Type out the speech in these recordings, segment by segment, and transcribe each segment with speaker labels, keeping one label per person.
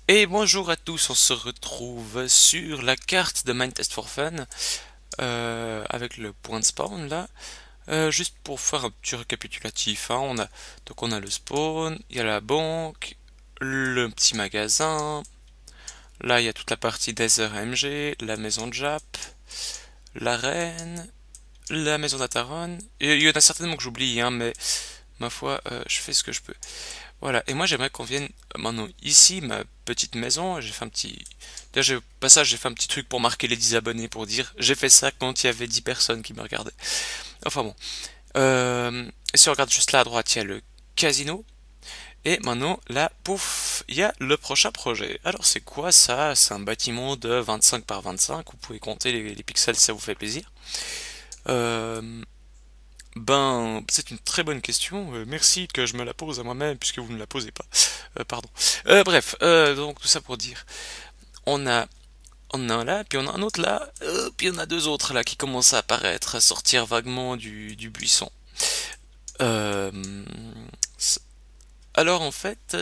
Speaker 1: Et bonjour à tous, on se retrouve sur la carte de Mindtest for Fun avec le point de spawn là. Juste pour faire un petit récapitulatif, hein, on a le spawn, il y a la banque, le petit magasin, là il y a toute la partie Nether MG, la maison de Jap, l'arène, la maison d'Ataron, et il y en a certainement que j'oublie, hein, mais ma foi, je fais ce que je peux. Voilà, et moi j'aimerais qu'on vienne maintenant ici, ma petite maison, j'ai fait un petit... Déjà, au passage, j'ai fait un petit truc pour marquer les 10 abonnés, pour dire j'ai fait ça quand il y avait 10 personnes qui me regardaient. Enfin bon. Si on regarde juste là à droite, il y a le casino. Et maintenant, là, pouf, il y a le prochain projet. Alors c'est quoi ça? C'est un bâtiment de 25 par 25, vous pouvez compter les pixels si ça vous fait plaisir. Euh, c'est une très bonne question. Merci que je me la pose à moi-même puisque vous ne la posez pas. Pardon. Bref, donc tout ça pour dire, on a, on a un là, puis on a un autre là, puis on a deux autres là qui commencent à apparaître, à sortir vaguement du buisson. Euh, c- alors en fait,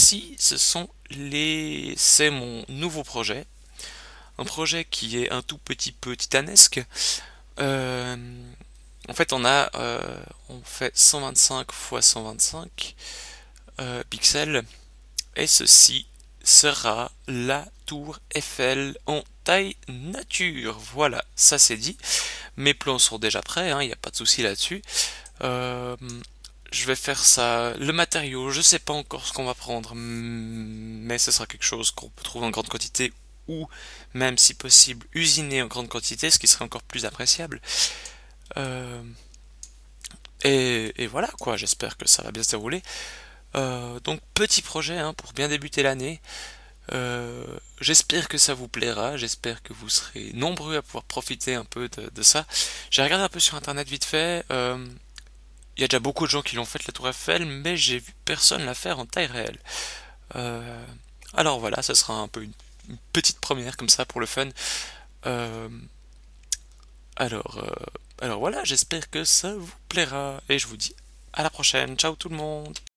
Speaker 1: c'est mon nouveau projet, un projet qui est un tout petit peu titanesque. Euh, En fait, on fait 125 fois 125 pixels, et ceci sera la tour Eiffel en taille nature. Voilà, ça c'est dit. Mes plans sont déjà prêts, hein, il n'y a pas de souci là-dessus. Euh, je vais faire ça. Le matériau, je sais pas encore ce qu'on va prendre, mais ce sera quelque chose qu'on peut trouver en grande quantité ou même si possible usiner en grande quantité, ce qui serait encore plus appréciable. Euh, et voilà quoi, j'espère que ça va bien se dérouler. Donc petit projet hein, pour bien débuter l'année. J'espère que ça vous plaira, j'espère que vous serez nombreux à pouvoir profiter un peu de ça. J'ai regardé un peu sur internet vite fait. Il y a déjà beaucoup de gens qui l'ont fait la Tour Eiffel, mais j'ai vu personne la faire en taille réelle. Euh, alors voilà, ça sera un peu une petite première comme ça pour le fun. Euh, alors, euh, alors voilà, j'espère que ça vous plaira et je vous dis à la prochaine. Ciao tout le monde.